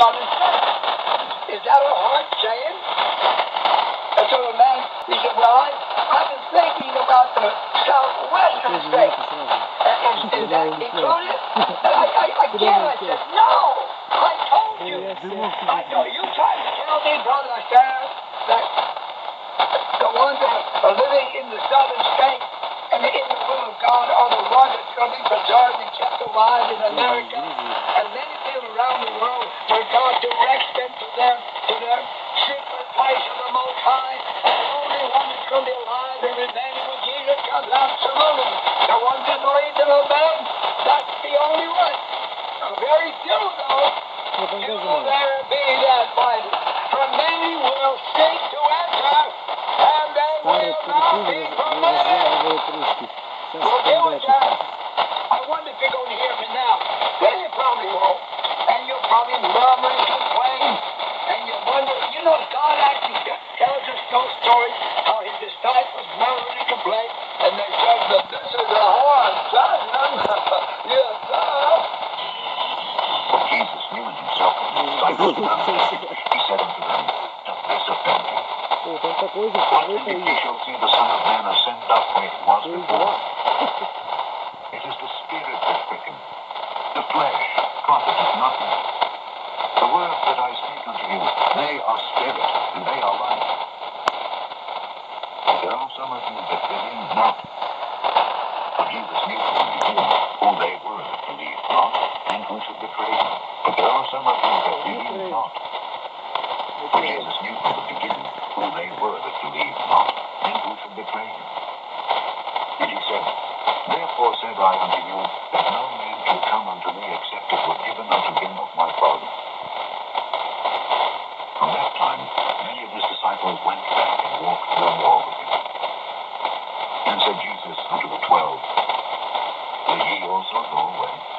southern state. Is that a hard saying? And so the man, he said, well, I've been thinking about the southwestern state. Is that included? And I said, no! I told you! You tried to tell me, Brother Sheriff, that the ones that are living in the southern state and in the will of God are the ones that shall be preserved and kept alive in America. And many people around the world where God directs them to their secret place of the Most High. And the only one that's going to be alive and remaining when Jesus comes out, absolutely. The ones that believe in Him, that's the only one. Very few, though, will there be that fight. For many will seek to enter, and they will not be permitted. Well, deal with that. I wonder if you're going to hear me now. Then you probably won't. And you'll probably murmur and complain. And you wonder, God actually tells us those stories, how His disciples murmured and complained, and they said that this is a hard time. Yes, sir. When Jesus knew in himself that his disciples were unbelieving, he said unto them, "Doth this offend you? What think ye shall see the Son of Man ascend up where he was before? It is the Spirit that quickens. The flesh profiteth nothing. The words that I speak unto you, they are spirit, and they are life. But there are some of you that believe not." For Jesus knew from the beginning who they were that believed not, and who should betray him. But there are some of you that believe not. For Jesus knew from the beginning who they were that believed not, and who should betray him. And he said, "Therefore said I unto you, that no man can come unto me except it were given unto him of my Father." From that time, many of his disciples went back and walked no more with him. Then said Jesus unto the 12, "Will ye also go away?"